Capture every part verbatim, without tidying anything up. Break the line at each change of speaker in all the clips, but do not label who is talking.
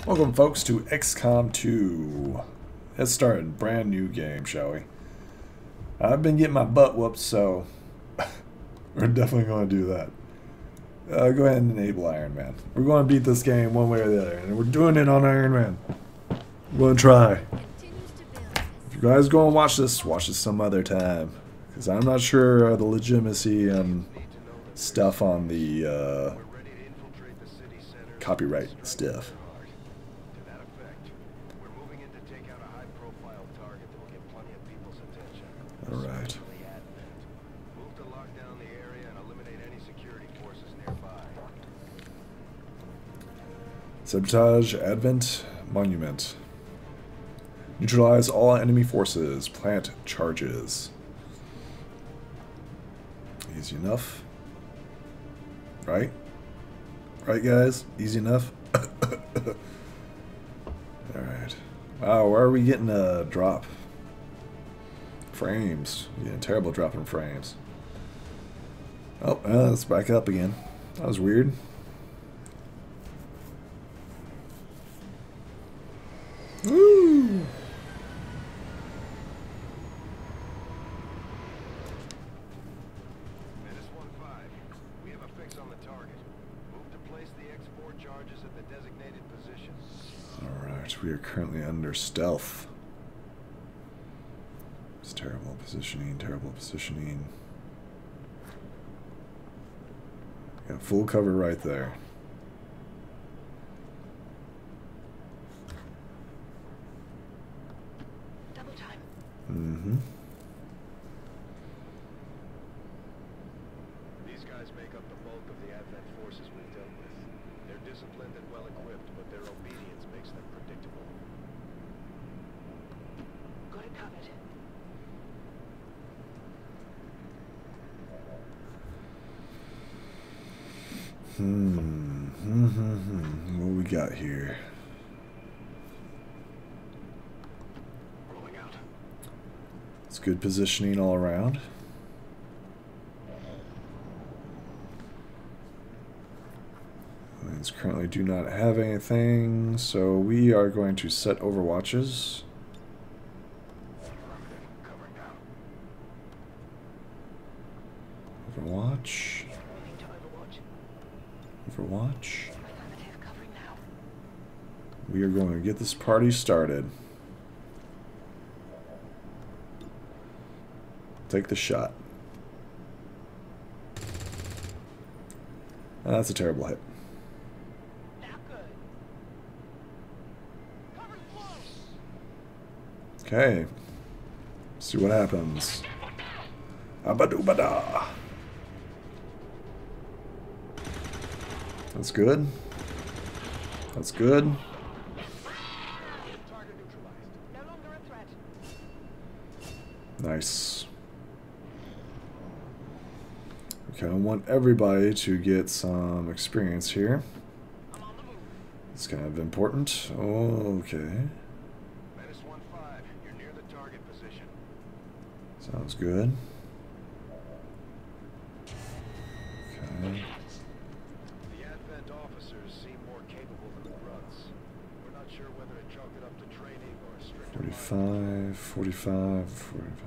Welcome, folks, to X COM two. Let's start a brand new game, shall we? I've been getting my butt whooped, so we're definitely going to do that. Uh, go ahead and enable Iron Man. We're going to beat this game one way or the other, and we're doing it on Iron Man. We're going to try. If you guys go and watch this, watch this some other time, because I'm not sure uh, the legitimacy and stuff on the uh, copyright stuff. All right.
Move to lock down the area and eliminate any security forces nearby.
Sabotage Advent Monument. Neutralize all enemy forces. Plant charges. Easy enough. Right? Right, guys? Easy enough? Alright. Wow, where are we getting a drop? Frames. Yeah, terrible drop in frames. Oh, uh, let's back up again. That was weird. Woo!
Menace one five. We have a fix on the target. Move to place the export charges at the designated position.
Alright, we are currently under stealth. It's terrible positioning, terrible positioning. Got full cover right there.
Double time.
Mm-hmm.
These guys make up the bulk of the Advent forces we've dealt with. They're disciplined and well equipped, but their obedience makes them predictable.
Got it covered.
Hmm. Hmm. Hmm. Hmm. What we got here?
Rolling out.
It's good positioning all around. Lanes currently do not have anything, so we are going to set overwatches.
Covering now.
Overwatch.
Moving to Overwatch.
Overwatch.
Affirmative, covering now.
We are going to get this party started. Take the shot. That's a terrible hit.
Now good. Cover close.
Okay. See what happens. Abadoobada. That's good. That's good.
Target neutralized.
No longer a threat.
Nice. Okay, I want everybody to get some experience here.
I'm on the move.
It's kind of important. Oh, okay.
Menace one five. You're near the target position.
Sounds good. Okay.
The Advent officers seem more capable than the grunts. We're not sure whether to chalk it up to training or a stricter
forty-five, forty-five, forty-five.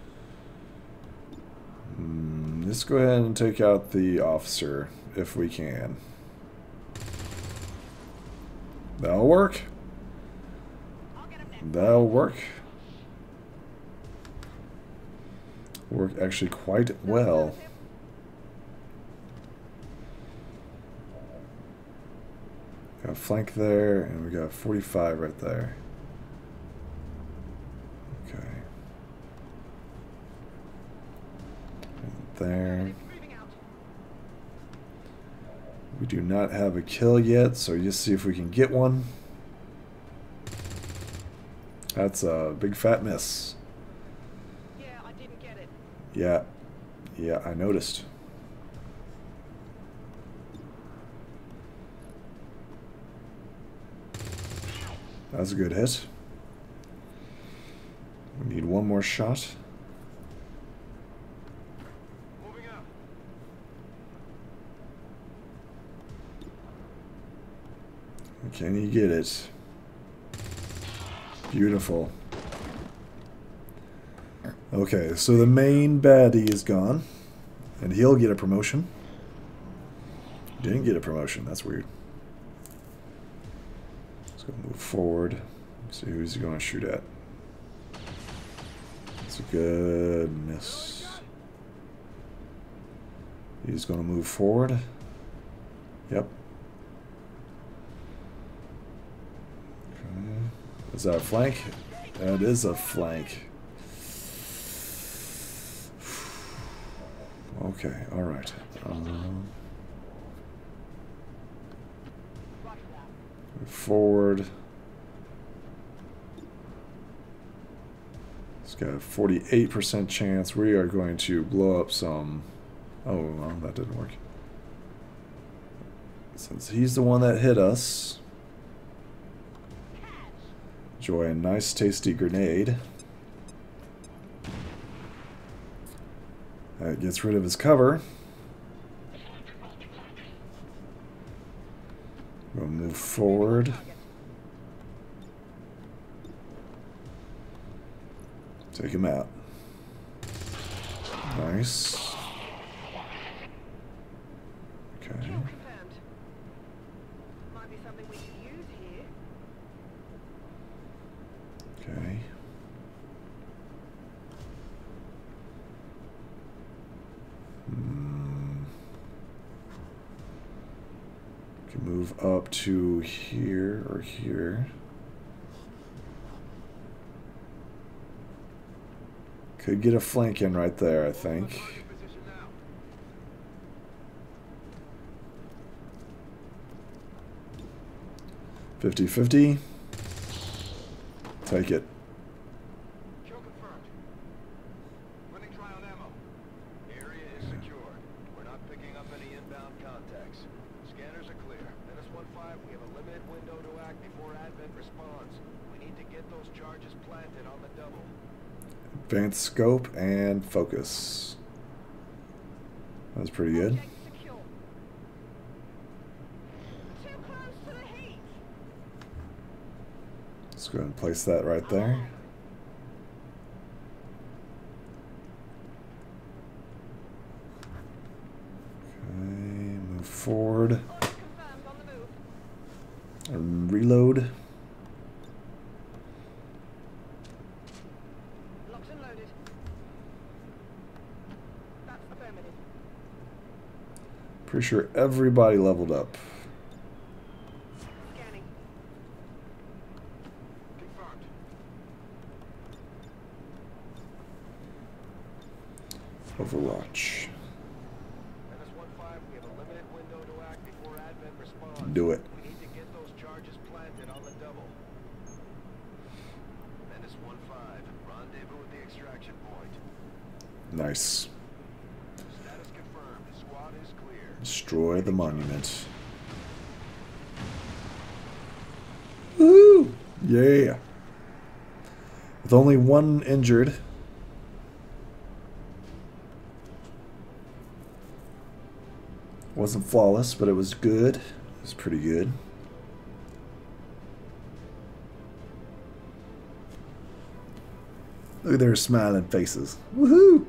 Mm, let's go ahead and take out the officer if we can. That'll work.
I'll get him next.
That'll work. Work actually quite well. Got a flank there, and we got forty-five right there. Okay. Right there.
Moving out.
We do not have a kill yet, so just see if we can get one. That's a big fat miss.
Yeah, I didn't get it.
Yeah. Yeah, I noticed. That's a good hit. We need one more shot.
Moving out.
Can he get it? Beautiful. Okay, so the main baddie is gone. And he'll get a promotion. Didn't get a promotion. That's weird. Let's go move forward. See who's he going to shoot at. It's a good miss. He's going to move forward. Yep. Okay. Is that a flank? That is a flank. Okay, alright. Um, move forward. It's got a forty-eight percent chance. We are going to blow up some... Oh, well, that didn't work. Since he's the one that hit us. Enjoy a nice tasty grenade. That gets rid of his cover. We'll move forward. Take him out. Nice. Okay.
Kill confirmed. Might be something we could use here.
Okay. Hmm. Can move up to here or here. Could get a flank in right there, I think. fifty fifty. Take it.
Kill confirmed. Running dry on ammo. Area is secure. We're not picking up any inbound contacts. Scanners are clear. N S one five, we have a limited window to act before advent responds. We need to get those charges planted on the double.
Advanced scope and focus. That's pretty good.
Object secure. Too close to the heat.
Let's go ahead and place that right there. Okay, move forward.
Orders confirmed on the move.
And reload.
Locked and loaded. That's affirmative.
Pretty sure everybody leveled up.
Scanning.
Confirmed.
Overwatch.
N S one five, we have a limited window to act before advent responds.
Do it.
We need to get those charges planted on the double. N S one five, rendezvous with the extraction point.
Nice.
Status confirmed. Squad is clear.
Destroy the monument. Woo! Yeah. With only one injured. Wasn't flawless, but it was good. It was pretty good. Look at their smiling faces. Woohoo!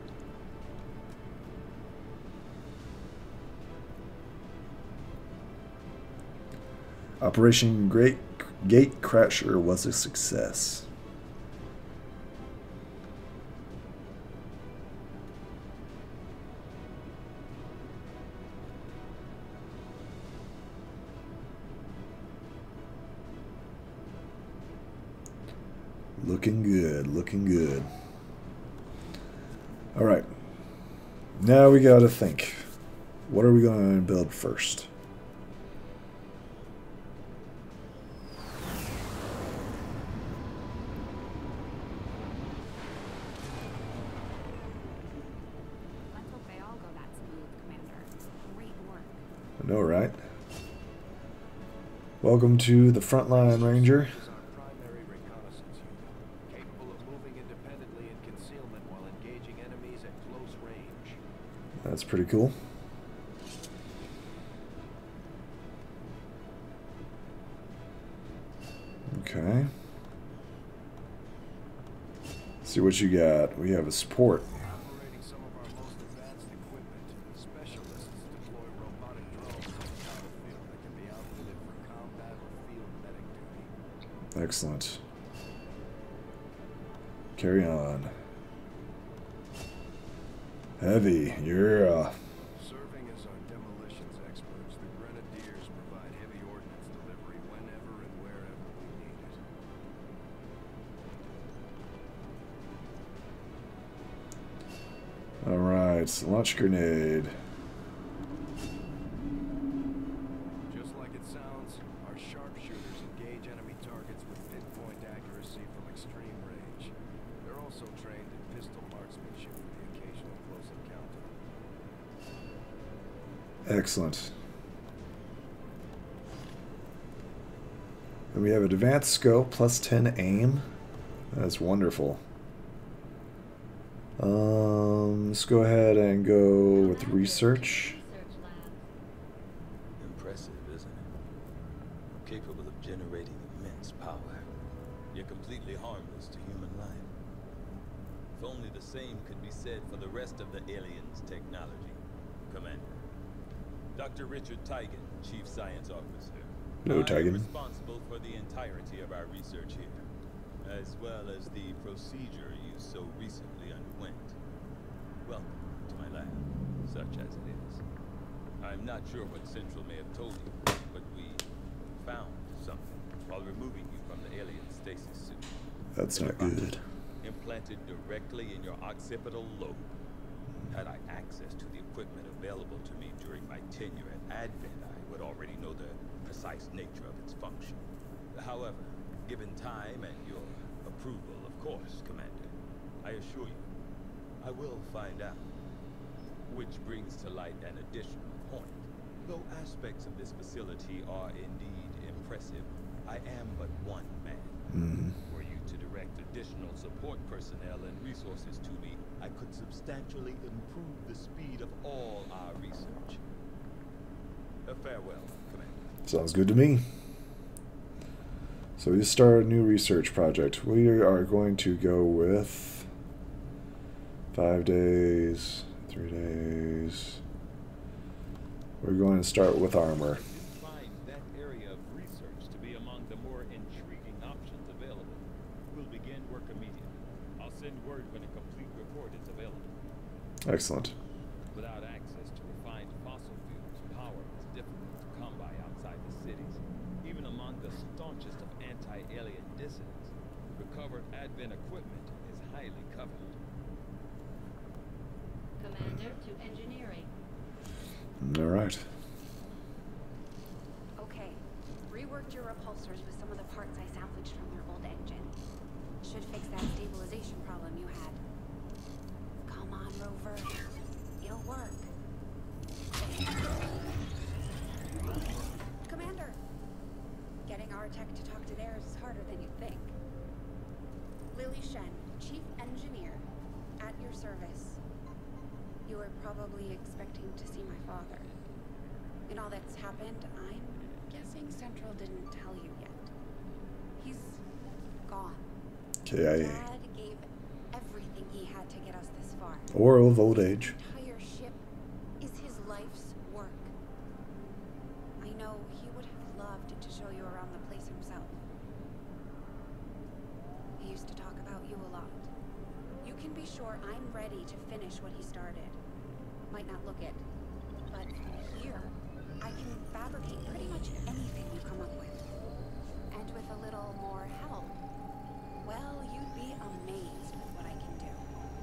Operation Great Gate Crasher was a success. Looking good, looking good. All right. Now we got to think. What are we going to build first?
Let's hope they all go that smooth, Commander. Great work.
I know, right? Welcome to the Frontline Ranger.
This is our primary reconnaissance unit, capable of moving independently in concealment while engaging enemies at close range.
That's pretty cool. Okay. See what you got. We have a support.
Operating some of our most advanced equipment, specialists deploy robotic drones on the battlefield that can be outfitted for combat or field medic duty.
Excellent. Carry on. Heavy, you're uh
Serving as our demolitions experts, the Grenadiers provide heavy ordnance delivery whenever and wherever we need it.
alright, launch grenade.
Just like it sounds, our sharpshooters engage enemy targets with pinpoint accuracy from extreme range. They're also trained in pistol marksmanship with the occasional close encounter.
Excellent. And we have an advanced scope, plus ten aim. That's wonderful. Um, let's go ahead and go with research.
Impressive, isn't it? Capable of generating immense power. Yet completely harmless to human life. If only the same could be said for the rest of the aliens' technology. Commander. Doctor Richard Tigan, Chief Science Officer.
No,
I
Tigan.
am responsible for the entirety of our research here, as well as the procedure you so recently underwent. Welcome to my lab, such as it is. I'm not sure what Central may have told you, but we found something while removing you from the alien stasis suit.
That's
A
not
device
good.
Implanted directly in your occipital lobe. Had I access to the equipment available to me during my tenure at Advent, I would already know the precise nature of its function. However, given time and your approval, of course, Commander, I assure you, I will find out. Which brings to light an additional point. Though aspects of this facility are indeed impressive, I am but one man.
Mm.
Were you to direct additional support personnel and resources to me, I could substantially improve the speed of all our research. A farewell, Commander.
Sounds good to me. So we start a new research project. We are going to go with five days, three days. We're going to start with armor.
You find that area of research to be among the more intriguing options available. We'll begin work immediately. I'll send word when a complete report is available.
Excellent.
Without access to refined fossil fuels, power is difficult to come by outside the cities. Even among the staunchest of anti-alien dissidents, recovered Advent equipment is highly coveted.
Commander to engineering.
All right.
Okay. Reworked your repulsors with some of the parts I salvaged from their old engine. Should fix that stabilization problem you had. Come on, Rover. It'll work. Commander! Getting our tech to talk to theirs is harder than you think. Lily Shen, Chief Engineer, at your service. You were probably expecting to see my father. In all that's happened, I'm guessing Central didn't tell you yet. He's gone.
K I A.
Dad gave everything he had to get us this far.
Or of old age.
The entire ship is his life's work. I know he would have loved to show you around the place himself. He used to talk about you a lot. You can be sure I'm ready to finish what he started. Might not look it, but here, I can fabricate pretty much anything you come up with. And with a little more help, well, you'd be amazed with what I can do.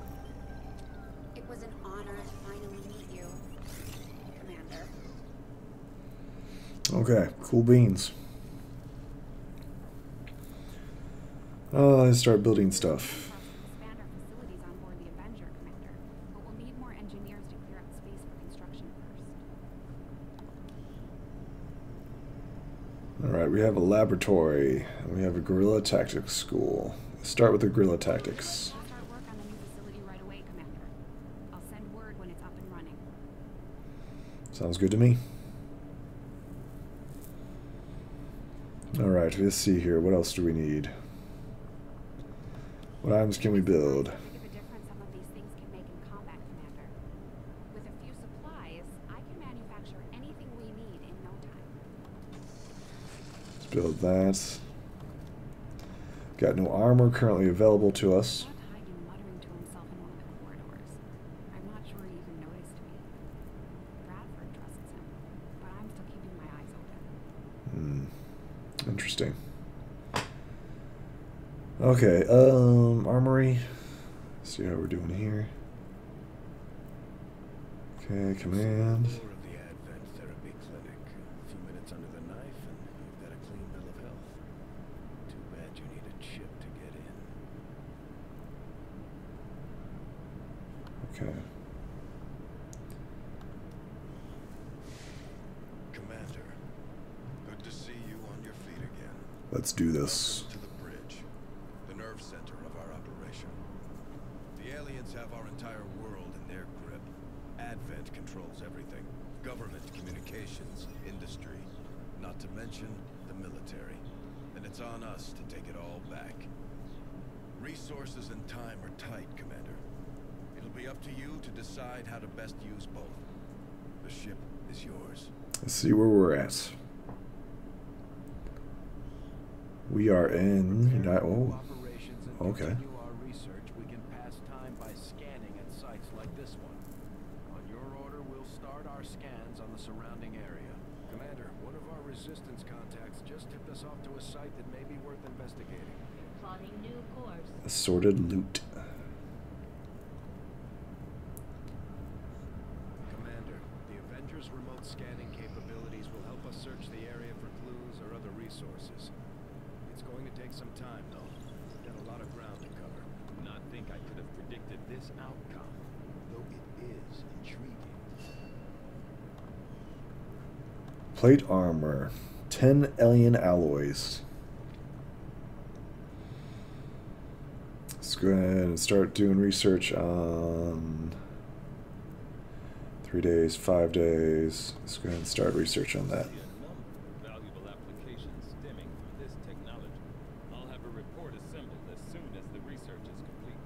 It was an honor to finally meet you, Commander.
Okay, cool beans. Oh, let's start building stuff.
Expand our facilities on board the Avenger, Commander, but we'll need more engineers to clear up space for construction first.
Alright, we have a laboratory, and we have a guerrilla tactics school. Let's start with the guerrilla tactics.
We'll start work on the new facility right away, Commander. I'll send word when it's up and running.
Sounds good to me. Alright, let's see here. What else do we need? What items can we build?
Look at the difference some of these things can make in combat, Commander. With a few supplies, I can manufacture anything we need in no time.
Let's build that. Got no armor currently available to us.
I saw Titan muttering to himself in one of the corridors. I'm not sure he even noticed me. Bradford trusts him, but I'm still keeping my eyes open.
Hmm. Interesting. Okay, um, armory. See how we're doing here. Okay, command.
Floor of the Advent Therapy Clinic. A few minutes under the knife, and you've got a clean bill of health. Too bad you need a chip to get in.
Okay.
Commander, good to see you on your feet again.
Let's do this.
Welcome to the bridge, the nerve center of our operation. The aliens have our entire world in their grip. Advent controls everything. Government, communications, industry, not to mention the military. And it's on us to take it all back. Resources and time are tight, Commander. It'll be up to you to decide how to best use both. The ship is yours.
Let's see where we're at. We are in. Not, oh,
Operations and
okay.
continue our research. We can pass time by scanning at sites like this one. On your order, we'll start our scans on the surrounding area. Commander, one of our resistance contacts just tipped us off to a site that may be worth investigating.
Plotting new course.
Assorted loot.
Commander, the Avengers' remote scanning capabilities will help us search the area for clues or other resources. It's going to take some time, though. We've got a lot of ground to cover.
Not think I could have predicted this outcome.
Though it is intriguing.
Plate armor. Ten alien alloys. Let's go ahead and start doing research on three days, five days. Let's go ahead and start research on that.
See a number of valuable applications stemming from this technology. I'll have a report assembled as soon as the research is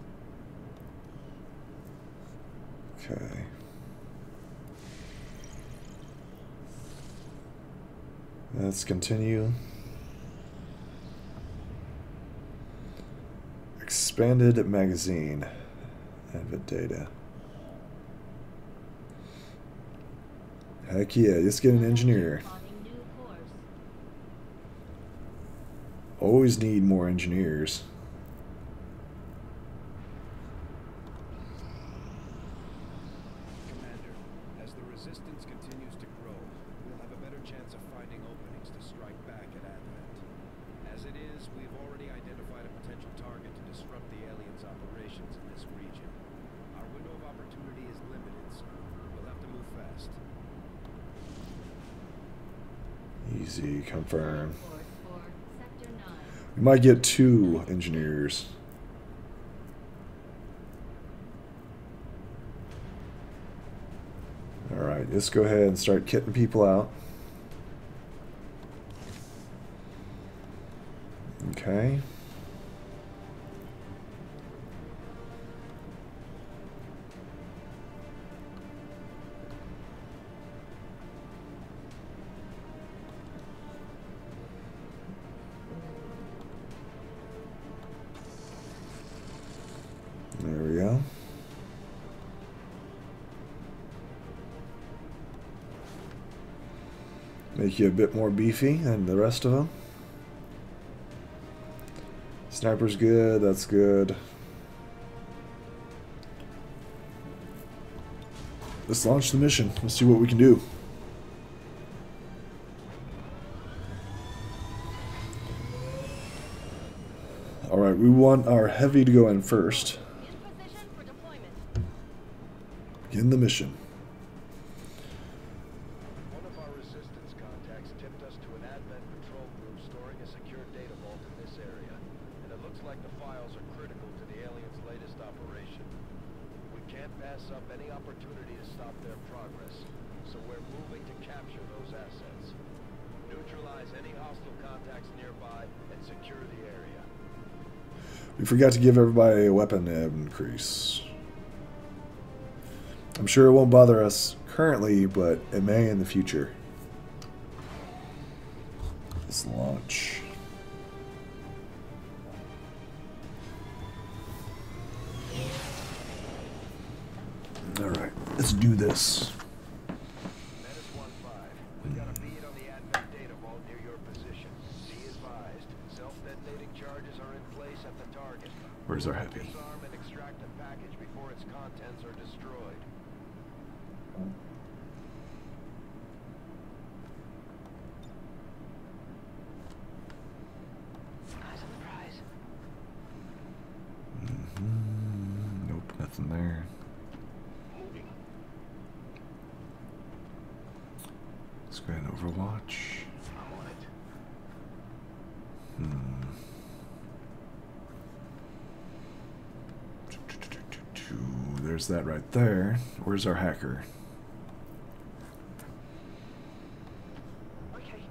complete.
Okay. Let's continue. Expanded magazine. Advent data. Heck yeah, let's get an engineer.
Plotting new course.
Always need more engineers.
Commander, as the resistance continues to grow, we'll have a better chance of finding openings to strike back at Advent. As it is, we've already identified a potential target to disrupt the aliens' operations in this region. Our window of opportunity is limited, so we'll have to move fast.
Easy, confirm.
Report for Sector nine.
We might get two engineers. Alright, let's go ahead and start kitting people out. Okay. There we go. Make you a bit more beefy than the rest of them. Sniper's good, that's good. Let's launch the mission. Let's see what we can do. Alright, we want our heavy to go in first.
In position for deployment.
Begin the mission.
One of our resistance contacts tipped us to an Advent patrol group storing a secure data vault in this area, and it looks like the files are critical to the aliens' latest operation. We can't pass up any opportunity to stop their progress, so we're moving to capture those assets. Neutralize any hostile contacts nearby and secure the area.
We forgot to give everybody a weapon increase. I'm sure it won't bother us currently, but it may in the future. Let's launch. Alright, let's do this.
Menace one five. We've got a bead on the advent data vault near your position. Be advised, self-detonating charges are in place at the target.
Where's our happy?
Disarm and extract the package before its contents are destroyed.
Eyes on the prize.
Mm-hmm. Nope, nothing there.
Moving.
Let's go ahead and Overwatch.
I'm on it.
Hmm. There's that right there. Where's our hacker?
Okay.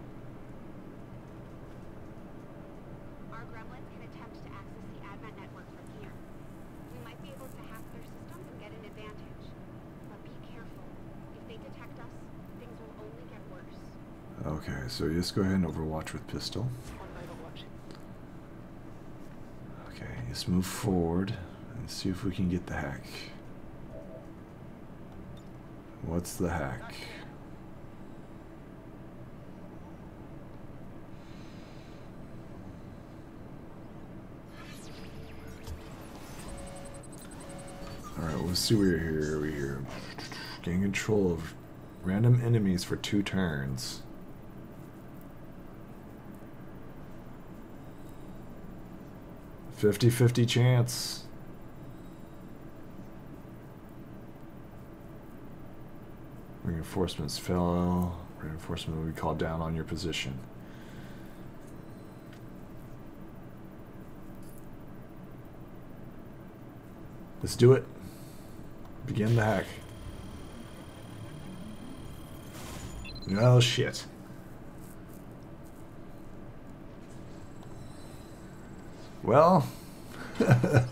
Our gremlins can attempt to access the advent network from here. We might be able to hack their systems and get an advantage. But be careful. If they detect us, things will only get worse.
Okay, so just go ahead and Overwatch with pistol.
On Overwatch.
Okay, just move forward and see if we can get the hack. What's the hack? Alright, let's see what we're here. We're here. Gain control of random enemies for two turns. fifty fifty chance. Reinforcements fell. Reinforcement will be called down on your position. Let's do it. Begin the hack. Oh shit. Well.
It's blocking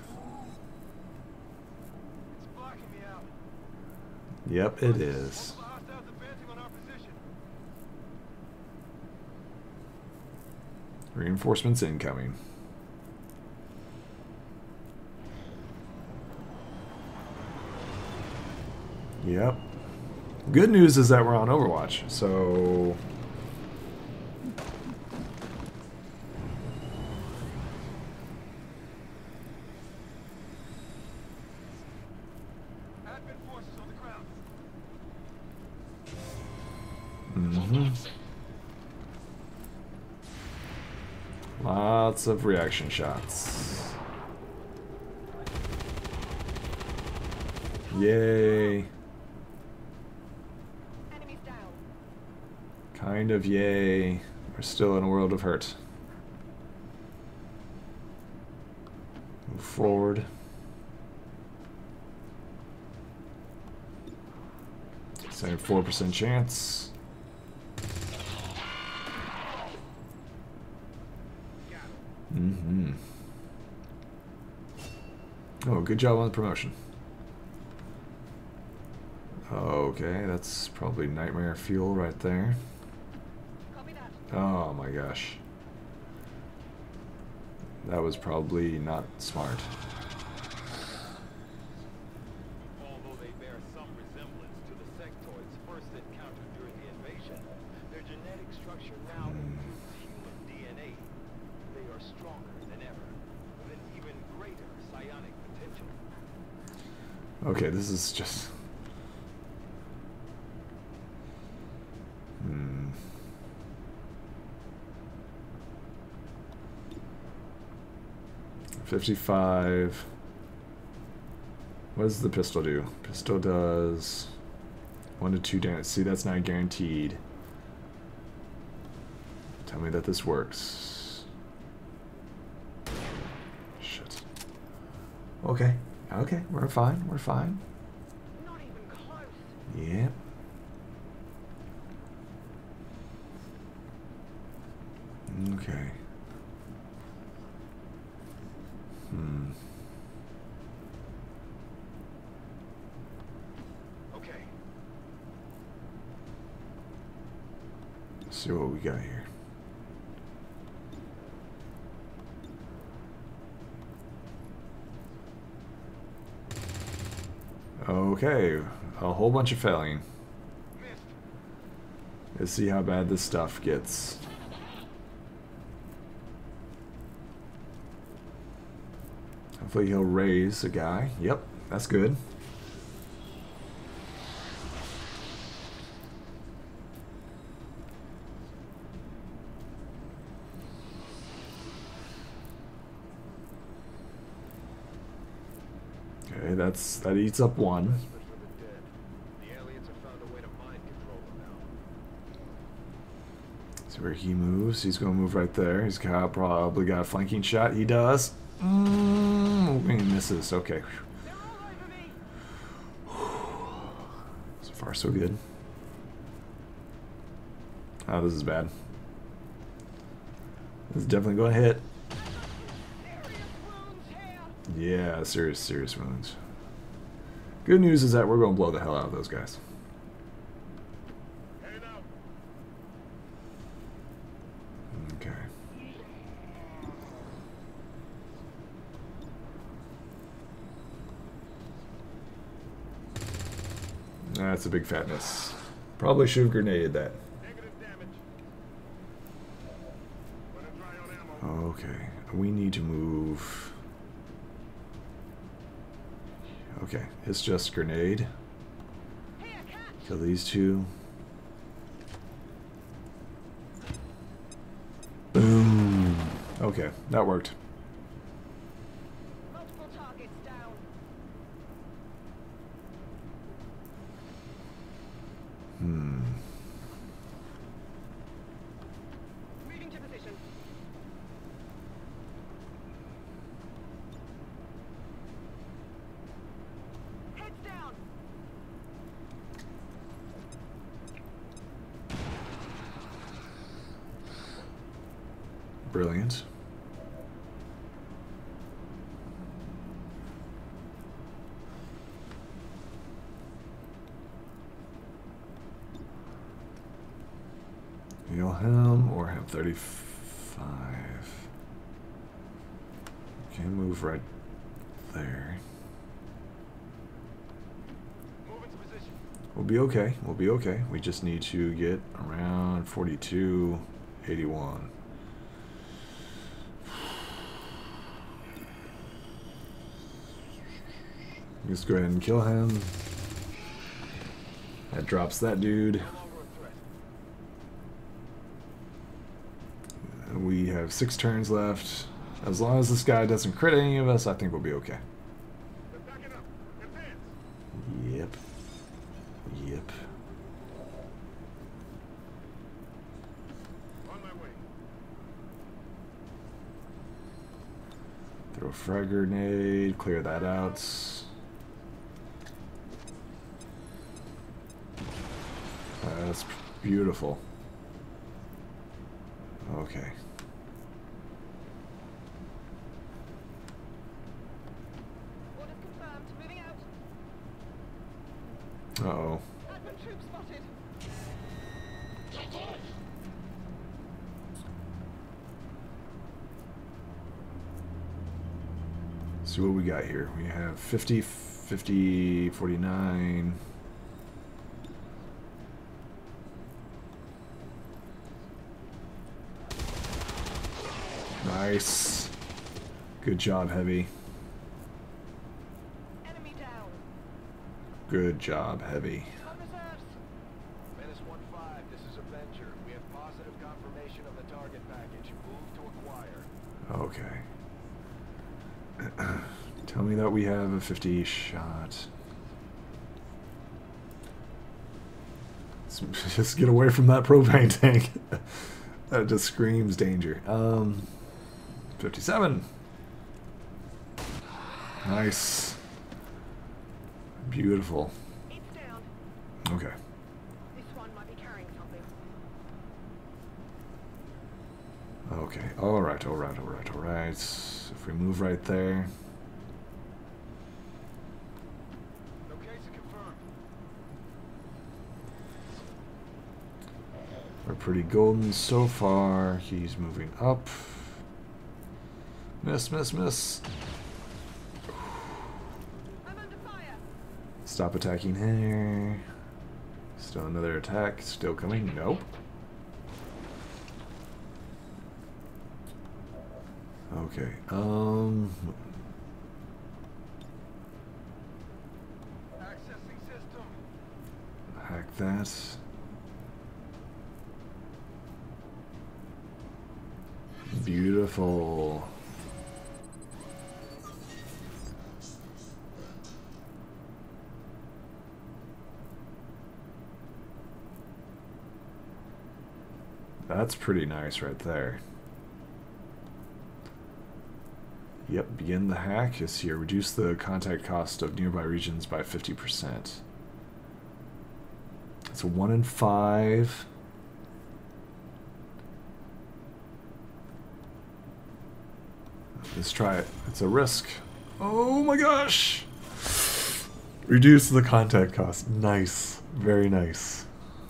me out.
Yep, it is.
Multiple hostiles advancing on our position.
Reinforcements incoming. Yep. Good news is that we're on Overwatch, so...
Advent forces on the ground.
Mm-hmm. Lots of reaction shots. Yay.
Enemies down.
Kind of yay. We're still in a world of hurt. Move forward. seventy-four percent chance. Mm-hmm. Oh, good job on the promotion. Okay, that's probably nightmare fuel right there.
Copy that.
Oh my gosh. That was probably not smart.
Although they bear some resemblance to the sectoids first encountered during the invasion, their genetic structure now includes human D N A. They are stronger than ever, with an even greater psionic potential.
Okay, this is just... Hmm. fifty-five. What does the pistol do? Pistol does one to two damage. See, that's not guaranteed. Tell me that this works. Shit. Okay. Okay, we're fine. We're fine.
Not even close.
Yep. Okay. Hmm.
Okay.
Let's see what we got here. Okay, a whole bunch of failing.
Missed.
Let's see how bad this stuff gets. Hopefully he'll raise a guy. Yep, that's good. Okay, that's that eats up one.
Respite for the dead. The aliens have found a way to mind control them now.
See where he moves. He's going to move right there. He's got probably got a flanking shot. He does. Mm, he misses. Okay.
They're all over me.
So far, so good. Oh, this is bad. This is definitely going to hit.
Serious wounds here.
Yeah, serious, serious wounds. Good news is that we're going to blow the hell out of those guys.
Heading out.
Okay. That's a big fat miss. Probably should have grenaded that.
Negative damage. Running dry on ammo.
Okay, we need to move. Okay, it's just grenade.
Here, catch.
Kill these two. Boom. Okay, that worked.
Multiple targets down.
Hmm.
Moving to position. Heads down.
Brilliant. Heal him or have thirty-five. Okay, move right there.
Move into position.
We'll be okay. We'll be okay. We just need to get around forty-two, eighty-one. Just go ahead and kill him. That drops that dude.
No longer a threat.
And we have six turns left. As long as this guy doesn't crit any of us, I think we'll be okay.
They're backing up. Advance.
Yep. Yep.
On my way.
Throw a frag grenade, clear that out. That's beautiful. Okay.
Orders confirmed. Moving out.
Uh-oh.
Advent troop spotted.
See what we got here. We have fifty, fifty, forty-nine. Nice. Good job, Heavy.
Enemy down.
Good job, Heavy.
On reserves. Menace one five, this is Avenger. We have positive confirmation of the target package. Move to acquire.
Okay. Tell me that we have a fifty shot. Let's just get away from that propane tank. That just screams danger. Um, fifty-seven. Nice. Beautiful.
It's down.
Okay.
This one might be carrying something.
Okay, alright, alright, alright, alright. If we move right there.
Location confirmed.
We're pretty golden so far. He's moving up. Miss, miss, miss.
I'm under fire.
Stop attacking here. Still another attack. Still coming. Nope. Okay. Um.
Accessing system.
Hack that. Beautiful. That's pretty nice right there. Yep, begin the hack is here. Reduce the contact cost of nearby regions by fifty percent. It's a one in five. Let's try it. It's a risk. Oh my gosh! Reduce the contact cost. Nice. Very nice.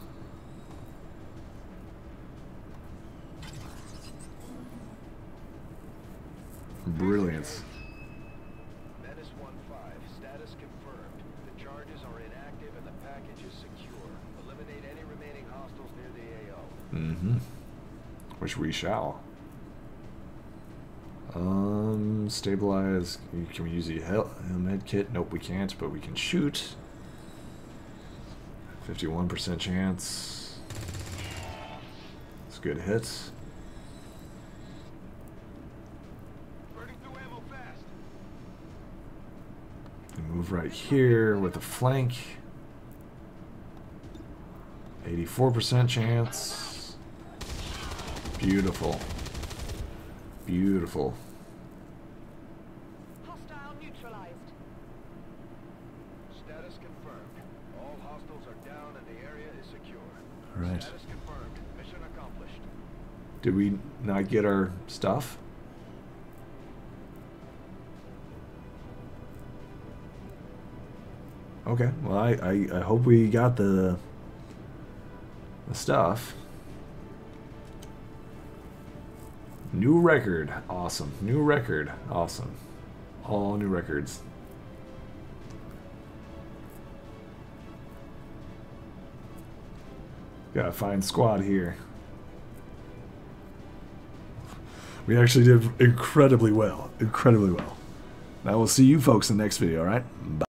Brilliant.
Menace one five, status confirmed. The charges are inactive and the package is secure. Eliminate any remaining hostiles near the A O.
Mm-hmm. Which we shall. Um, stabilize. Can we use the hel med kit? Nope, we can't, but we can shoot. fifty-one percent chance. It's a good hit.
Burning through ammo fast.
We move right here with a flank. eighty-four percent chance. Beautiful. Beautiful.
Hostile neutralized.
Status confirmed. All hostiles are down and the area is secure.
Right.
Status confirmed. Mission accomplished.
Did we not get our stuff? Okay, well I, I, I hope we got the, the stuff. New record. Awesome. New record. Awesome. All new records. Gotta find squad here. We actually did incredibly well. Incredibly well. Now we'll see you folks in the next video, alright? Bye.